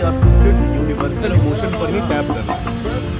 आपको सिर्फ universal emotion पर ही टैप करना है।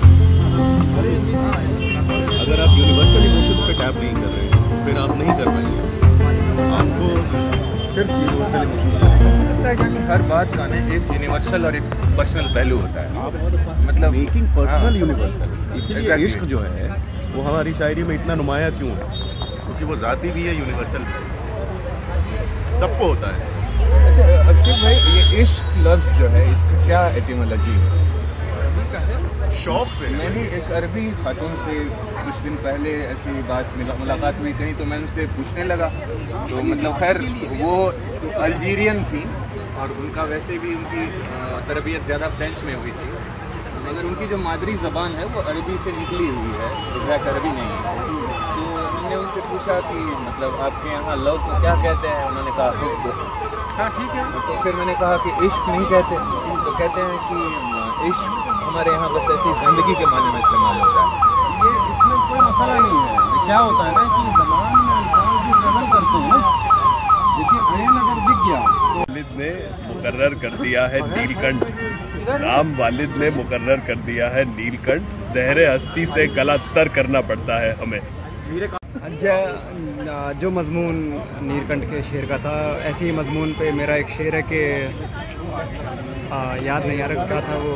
अगर आप यूनिवर्सल इमोशंस पे टैप नहीं कर रहे हैं फिर आप नहीं कर पाएंगे। आपको सिर्फ यूनिवर्सल इमोशंस लगता है कि हर बात का ना एक यूनिवर्सल और एक पर्सनल पहलू होता है, मतलब मेकिंग पर्सनल यूनिवर्सल। इसीलिए Exactly. इश्क जो है वो हमारी शायरी में इतना नुमाया क्यों है, क्योंकि वो ज़ाती भी है, यूनिवर्सल भी है, सबको होता है। अच्छा अक्षय भाई, ये इश्क लफ्ज़ जो है इसका क्या एटिमोलॉजी है? शौक से मैं भी एक अरबी खातून से कुछ दिन पहले ऐसी बात मुलाकात हुई कहीं, तो मैं उनसे पूछने लगा, तो मतलब खैर वो अल्जीरियन थी और उनका वैसे भी उनकी तरबियत ज़्यादा फ्रेंच में हुई थी, मगर उनकी जो मादरी ज़बान है वो अरबी से निकली हुई है, एग्जैक्ट अरबी नहीं है। तो हमने उनसे पूछा कि मतलब आपके यहाँ लव को क्या कहते हैं, उन्होंने कहा हुब्ब। हाँ ठीक है, तो फिर मैंने कहा कि इश्क नहीं कहते, तो कहते हैं कि इश्क हमारे यहाँ बस ऐसी ज़िंदगी के माने में इस्तेमाल होता है। ये इसमें कोई मसला नहीं है। क्या होता है ना कि ज़बान में अल्फाज जो ट्रेवल करते हैं ना, देखिए आयन अगर दिख गया तो वालिद ने मुकर्रर कर दिया है नीलकंठ, नाम वालिद ने मुकर्रर कर दिया है नीलकंठ, ज़हरे हस्ती से गला तर करना पड़ता है हमें। जो मजमून नीलकंठ के शेर का था, ऐसे ही मजमून पे मेरा एक शेर है कि याद नहीं आ रहा क्या था वो,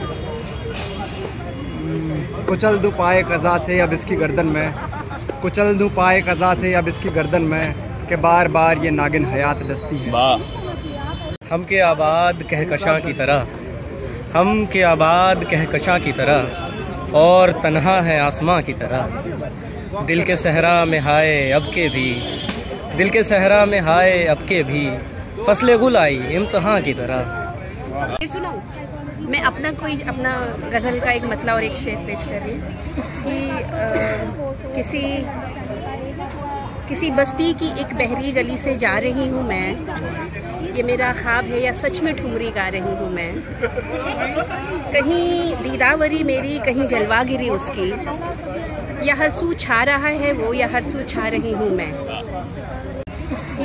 कुचल दूँ पाए कज़ा से अब इसकी गर्दन में, कुचल दूँ पाए कज़ा से अब इसकी गर्दन में, कि बार बार ये नागिन हयात दस्ती है। हम के आबाद कहकशां की तरह, हम के आबाद कहकशां की तरह, और तन्हा है आसमां की तरह, दिल के सहरा में हाय अब के भी, दिल के सहरा में हाय अब के भी, फसले गुल आई इम्तिहां की तरह। सुनाऊं मैं अपना गज़ल का एक मतला और एक शेर पेश कर रही हूँ कि किसी बस्ती की एक बहरी गली से जा रही हूँ मैं, ये मेरा ख्वाब है या सच में ठुमरी गा रही हूँ मैं, कहीं दीदावरी मेरी कहीं जलवागिरी उसकी, या हर सू छा रहा है वो या हर सू छा रही हूँ मैं, कि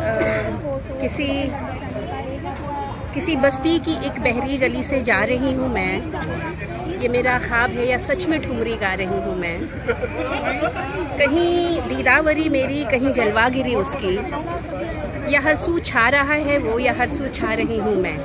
किसी बस्ती की एक बहरी गली से जा रही हूँ मैं, ये मेरा ख्वाब है या सच में ठुमरी गा रही हूँ मैं, कहीं दीदावरी मेरी कहीं जलवागिरी उसकी, या हर सू छा रहा है वो या हर सू छा रही हूँ मैं।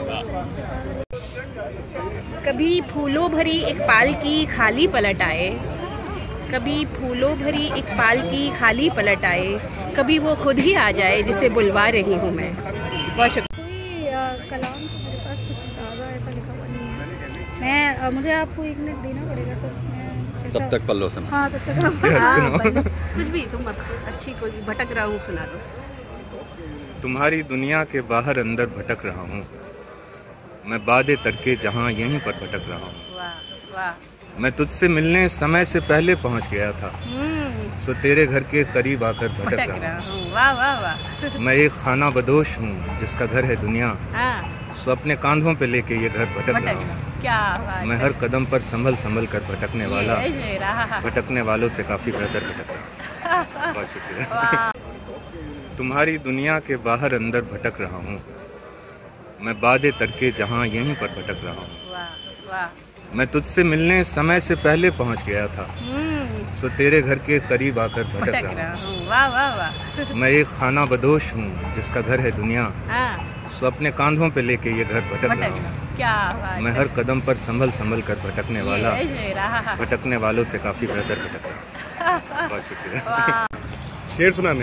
कभी फूलों भरी एक पालकी खाली पलट आए, कभी फूलों भरी एक पालकी खाली पलट आए, कभी वो खुद ही आ जाए जिसे बुलवा रही हूँ मैं। बहुत शुक्रिया। कलाम तो मेरे पास कुछ ताज़ा ऐसा लिखा हुआ नहीं है। मुझे आपको 1 मिनट देना पड़ेगा सर। तब तक पल्लो सुना। हाँ तब तक कुछ भी तुम अच्छी कोई भटक रहा हूँ सुना दो। तुम्हारी दुनिया के बाहर अंदर भटक रहा हूँ मैं, बादे तरके जहाँ यहीं पर भटक रहा हूँ। वाह वाह। मैं तुझसे मिलने समय से पहले पहुँच गया था, सो तेरे घर के करीब आकर भटक रहा हूँ। वाह वाह वाह। मैं एक खाना बदोश हूँ जिसका घर है दुनिया, हाँ। सो अपने कांधों पे लेके ये घर भटक रहा हूँ। क्या बात मैं है। हर कदम पर संभल संभल कर भटकने वाला, ये रहा। भटकने वालों से काफ़ी बेहतर भटक रहा हूँ। बहुत शुक्रिया। तुम्हारी दुनिया के बाहर अंदर भटक रहा हूँ मैं, बादे तरके जहाँ यहीं पर भटक रहा हूँ। वाह वाह। मैं तुझसे मिलने समय से पहले पहुँच गया था, सो तेरे घर के करीब आकर भटक रहा हूँ। वाह वाह वाह। मैं एक खाना बदोश हूँ जिसका घर है दुनिया, हाँ। सो अपने कांधों पे लेके ये घर भटक रहा हूँ। क्या बात मैं हर कदम पर संभल संभल कर भटकने वाला, ये रहा। भटकने वालों से काफ़ी बेहतर भटक रहा हूँ। बहुत शुक्रिया। शेर सुनाने।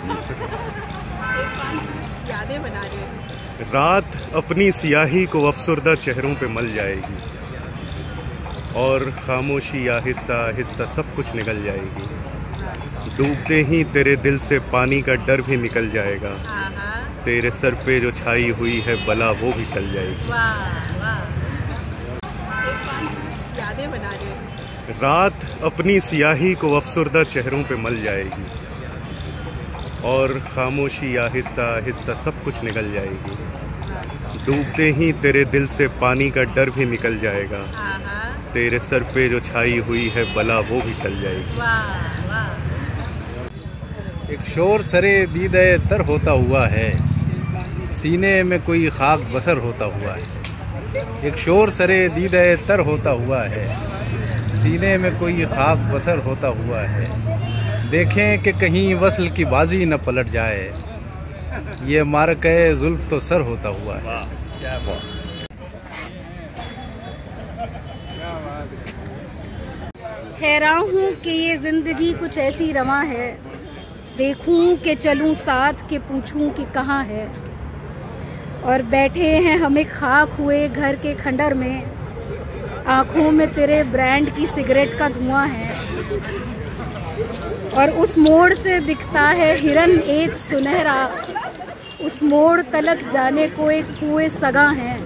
यादें बना रही हूँ। रात अपनी सियाही को अफसरदा चेहरों पे मल जाएगी, और खामोशी आहिस्ता आहिस्ता सब कुछ निकल जाएगी, डूबते ही तेरे दिल से पानी का डर भी निकल जाएगा, तेरे सर पे जो छाई हुई है बला वो भी टल जाएगी। वाह वाह। यादें बना रही हूँ। रात अपनी सियाही को अफसरदा चेहरों पे मल जाएगी, और खामोशी आहिस्ता आहिस्ता सब कुछ निकल जाएगी, डूबते ही तेरे दिल से पानी का डर भी निकल जाएगा, तेरे सर पे जो छाई हुई है बला वो भी टल जाएगी। वाह वाह। एक शोर सरे दीदे तर होता हुआ है, सीने में कोई खाक बसर होता हुआ है। एक शोर सरे दीदे तर होता हुआ है, सीने में कोई ख्वाब बसर होता हुआ है। देखें कि कहीं वस्ल की बाजी न पलट जाए, ये मारके जुल्फ तो सर होता हुआ है। हैरान हूँ कि ये ज़िंदगी कुछ ऐसी रवां है, देखूं कि चलूं साथ के पूछूं कि कहाँ है। और बैठे हैं हम एक खाक हुए घर के खंडर में, आँखों में तेरे ब्रांड की सिगरेट का धुआं है। और उस मोड़ से दिखता है हिरन एक सुनहरा, उस मोड़ तलक जाने को एक कुएं सगा है।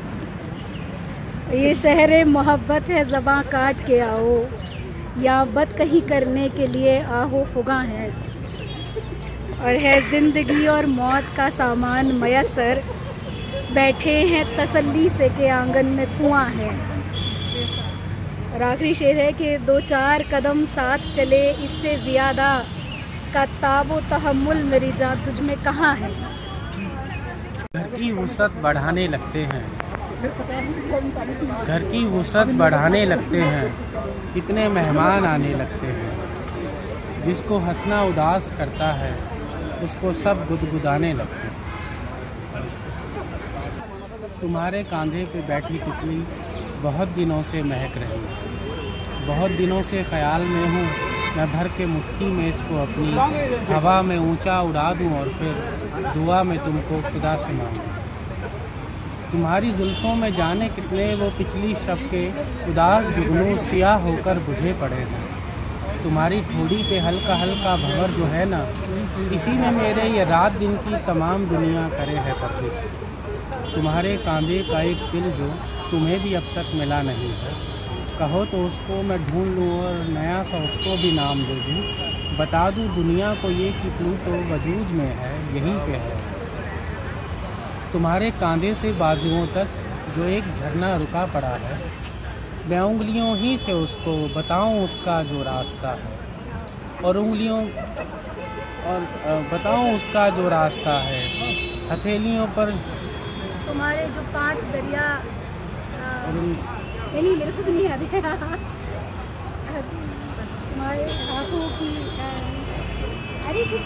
ये शहर मोहब्बत है, ज़बां काट के आओ, या बद कहीं करने के लिए आहो फुगा है। और है ज़िंदगी और मौत का सामान मयसर, बैठे हैं तसल्ली से के आंगन में कुआं है। और आखिरी शेर है कि 2-4 कदम साथ चले, इससे ज़्यादा का ताबो तहम्मुल मेरी जान तुझ में कहाँ है। घर की वुसअत बढ़ाने लगते हैं, घर की वुसअत बढ़ाने लगते हैं, इतने मेहमान आने लगते हैं। जिसको हंसना उदास करता है, उसको सब गुदगुदाने लगते हैं। तुम्हारे कंधे पे बैठी तितली बहुत दिनों से महक रही है, बहुत दिनों से ख्याल में हूँ मैं भर के मुट्ठी में इसको अपनी, हवा में ऊंचा उड़ा दूँ और फिर दुआ में तुमको खुदा से मांगूँ। तुम्हारी जुल्फ़ों में जाने कितने वो पिछली शब के उदास जुगनू सियाह होकर बुझे पड़े हैं। तुम्हारी ठोड़ी पे हल्का हल्का भंवर जो है ना, इसी में मेरे ये रात दिन की तमाम दुनिया करे है परदिश। तुम्हारे कांधे का एक दिल जो तुम्हें भी अब तक मिला नहीं है, कहो तो उसको मैं ढूंढ लूँ और नया सा उसको भी नाम दे दूँ। बता दूँ दुनिया को ये कि प्लूटो वजूद में है, यहीं पे है। तुम्हारे कांधे से बाजुओं तक जो एक झरना रुका पड़ा है, मैं उंगलियों ही से उसको बताऊं उसका जो रास्ता है। और बताऊं उसका जो रास्ता है। हथेलियों पर तुम्हारे जो 5 दरिया, नहीं मेरे को भी नहीं याद है। तुम्हारे हाथों की अरे कुछ,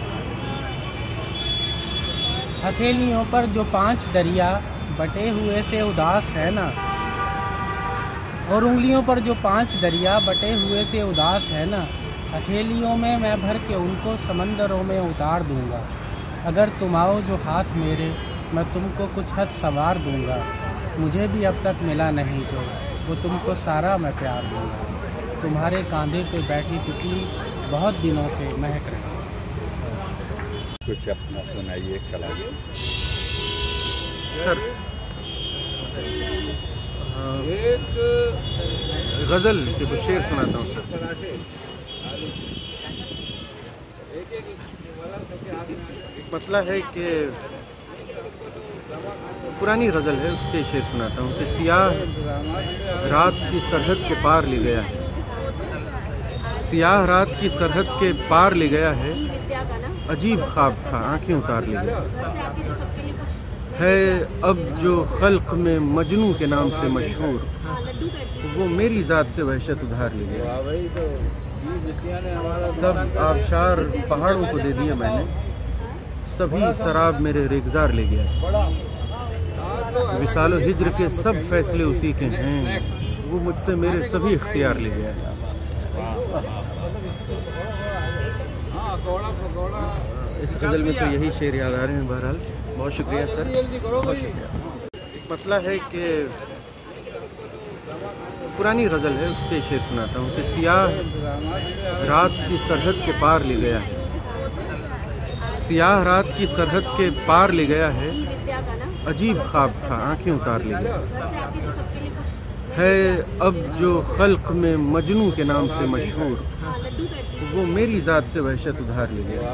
हथेलियों पर जो 5 दरिया बटे हुए से उदास है ना, और उंगलियों पर जो 5 दरिया बटे हुए से उदास है ना, हथेलियों में मैं भर के उनको समंदरों में उतार दूंगा। अगर तुम आओ जो हाथ मेरे, मैं तुमको कुछ हद संवार दूंगा। मुझे भी अब तक मिला नहीं जो, वो तुमको सारा मैं प्यार दूंगा। तुम्हारे कंधे पे बैठी तितली बहुत दिनों से महक रही। कुछ अपना सुनाइए कलाइए सर। एक गज़ल के कुछ शेर सुनाता हूँ सर। एक मतला है कि पुरानी गज़ल है, उसके शेर सुनाता हूँ कि सियाह रात की सरहद के पार ले गया है, सियाह रात की सरहद के पार ले गया है। अजीब ख्वाब था आंखें उतार ले गया है। अब जो खल्क में मजनू के नाम से मशहूर, वो मेरी ज़ात से वहशत उधार ले गया। सब आबशार पहाड़ों को दे दिए मैंने, सभी शराब मेरे रेगजार ले गया। विसालो हिज्र के सब फैसले उसी के हैं, वो मुझसे मेरे सभी इख्तियार ले गया। इस गज़ल में तो यही शेर याद आ रहे हैं। बहरहाल बहुत शुक्रिया सर, बहुत शुक्रिया। एक मतला है कि पुरानी गज़ल है, उसके शेर सुनाता हूँ कि सियाह रात की सरहद के पार ले गया है, सियाह रात की सरहद के पार ले गया है। अजीब ख्वाब था आंखें उतार ले गया है। अब जो खल्क में मजनू के नाम से मशहूर, वो मेरी ज़ात से वहशत उधार ले गया।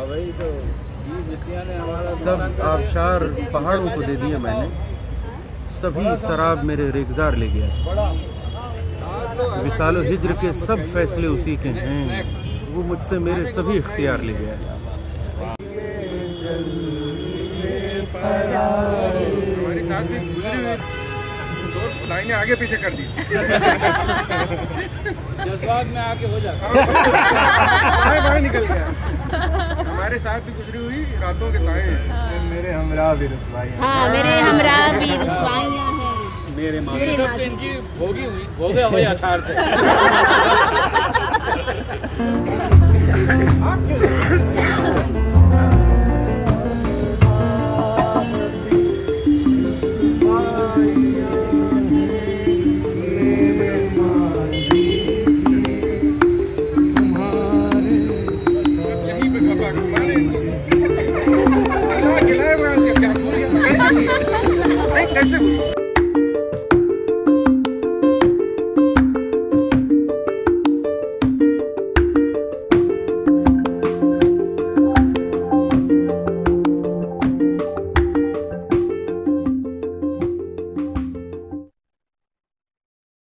सब आबशार पहाड़ों को दे दिए मैंने, सभी शराब मेरे रेगजार ले गया। विसालो हिज्र के सब फैसले उसी के हैं, वो मुझसे मेरे सभी इख्तियार ले गया। हमारे साथ भी गुजरे हुए दो लाइनें आगे पीछे कर दी। जज्बात में आके हो जाता बाहर निकल गया। हमारे साथ भी गुजरी हुई रातों के साए। मेरे हमरा भी रुसवाइयाँ। हाँ, मेरे हमरा भी रुसवाइयाँ हैं। मेरे इनकी भोगी हुई भोगे हुए यथार्थ है। कैसे